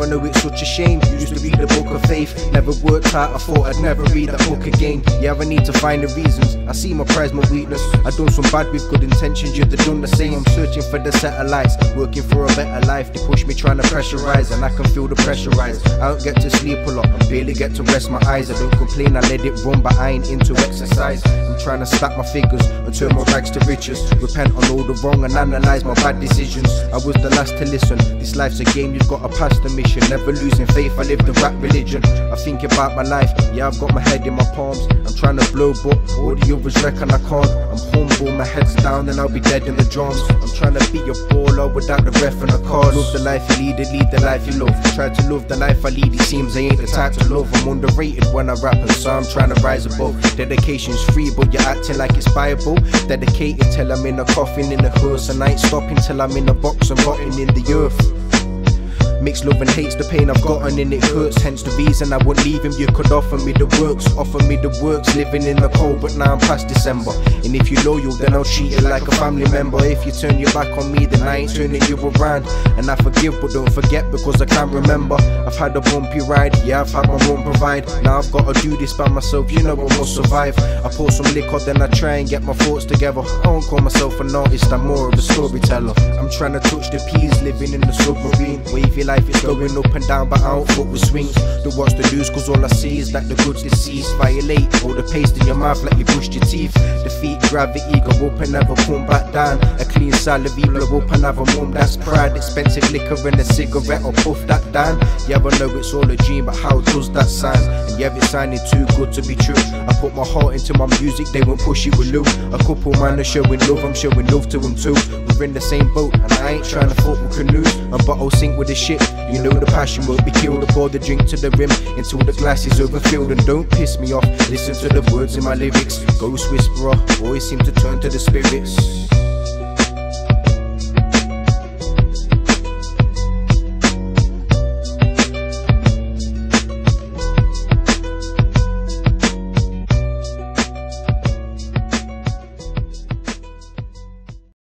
I know it's such a shame. Used to read the book of faith, never worked out, I thought I'd never read that book again. Yeah, I need to find the reasons, I see my pride's my weakness. I done some bad with good intentions, you've done the same. I'm searching for the satellites, working for a better life. They push me trying to pressurize, and I can feel the pressure rise. I don't get to sleep a lot, I barely get to rest my eyes. I don't complain, I let it run, but I ain't into exercise. I'm trying to stack my figures and turn my rags to riches. Repent on all the wrong and analyse my bad decisions. I was the last to listen, this life's a game, you've got to pass the mission. Never losing faith, I live the rap religion. I think about my life, yeah, I've got my head in my palms. I'm trying to blow, but all the others reckon I can't. I'm humble, my head's down, and I'll be dead in the drums. I'm trying to be a baller without the ref and the card. Love the life you lead the life you love. Try to love the life I lead, it seems I ain't the type to love. I'm underrated when I rap, and so I'm trying to rise above. Dedication's free, but you're acting like it's Bible. Dedicated till I'm in a coffin in a hearse, and I ain't stopping till I'm in a box and rotting in the earth. Mixed love and hate's the pain I've gotten, and it hurts. Hence the reason I won't leave him. You could offer me the works, living in the cold, but now I'm past December. And if you're loyal, then I'll treat you like a family member. If you turn your back on me, then I ain't turning you around. And I forgive, but don't forget, because I can't remember. I've had a bumpy ride, yeah, I've had my own provide. Now I've got to do this by myself, you know I must survive. I pour some liquor, then I try and get my thoughts together. I don't call myself an artist, I'm more of a storyteller. I'm trying to touch the peas, living in the submarine. Wavy life is going up and down, but I don't fuck with swings. Don't watch the news, cause all I see is that the goods deceased. Violate all the paste in your mouth like you brushed your teeth. Defeat gravity, go up and never come back down. A clean salary, blow up and have a mum, that's pride. Expensive liquor and a cigarette, or puff that down. Yeah, I know it's all a dream, but how does that sound? And yeah, it's sounding too good to be true. I put my heart into my music, they won't push it with Lou. A couple man are showing love, I'm showing love to them too. We're in the same boat, and I ain't trying to fuck with canoes. A bottle sink with the ship, you know the passion won't be killed. I pour the drink to the rim until the glass is overfilled. And don't piss me off, listen to the words in my lyrics. Ghost whisperer, always seem to turn to the spirits.